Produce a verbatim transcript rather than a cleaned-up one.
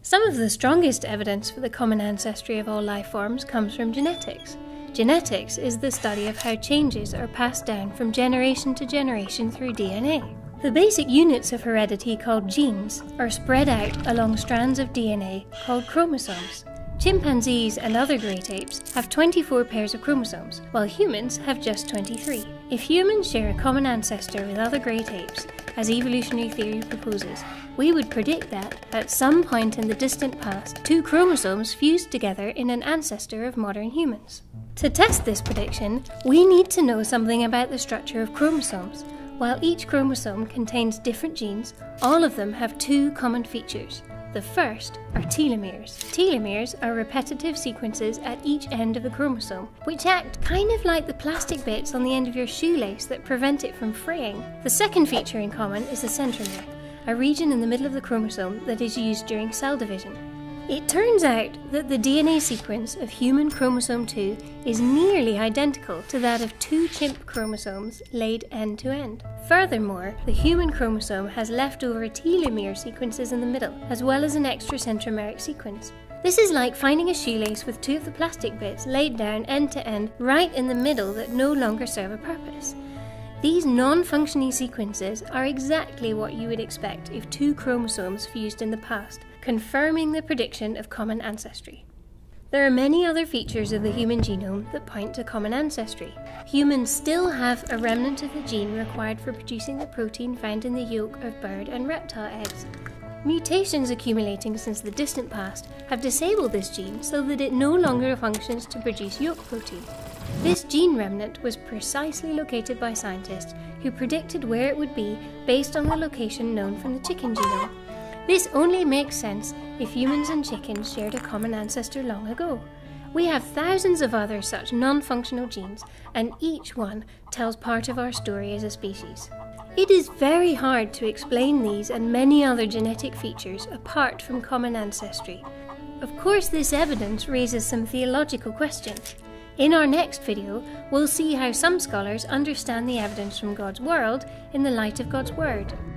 Some of the strongest evidence for the common ancestry of all life forms comes from genetics. Genetics is the study of how changes are passed down from generation to generation through D N A. The basic units of heredity, called genes, are spread out along strands of D N A called chromosomes. Chimpanzees and other great apes have twenty-four pairs of chromosomes, while humans have just twenty-three. If humans share a common ancestor with other great apes, as evolutionary theory proposes, we would predict that, at some point in the distant past, two chromosomes fused together in an ancestor of modern humans. To test this prediction, we need to know something about the structure of chromosomes. While each chromosome contains different genes, all of them have two common features. The first are telomeres. Telomeres are repetitive sequences at each end of the chromosome, which act kind of like the plastic bits on the end of your shoelace that prevent it from fraying. The second feature in common is the centromere, a region in the middle of the chromosome that is used during cell division. It turns out that the D N A sequence of human chromosome two is nearly identical to that of two chimp chromosomes laid end to end. Furthermore, the human chromosome has leftover telomere sequences in the middle, as well as an extra centromeric sequence. This is like finding a shoelace with two of the plastic bits laid down end to end right in the middle that no longer serve a purpose. These non-functioning sequences are exactly what you would expect if two chromosomes fused in the past, confirming the prediction of common ancestry. There are many other features of the human genome that point to common ancestry. Humans still have a remnant of the gene required for producing the protein found in the yolk of bird and reptile eggs. Mutations accumulating since the distant past have disabled this gene so that it no longer functions to produce yolk protein. This gene remnant was precisely located by scientists who predicted where it would be based on the location known from the chicken genome. This only makes sense if humans and chickens shared a common ancestor long ago. We have thousands of other such non-functional genes, and each one tells part of our story as a species. It is very hard to explain these and many other genetic features apart from common ancestry. Of course, this evidence raises some theological questions. In our next video, we'll see how some scholars understand the evidence from God's world in the light of God's Word.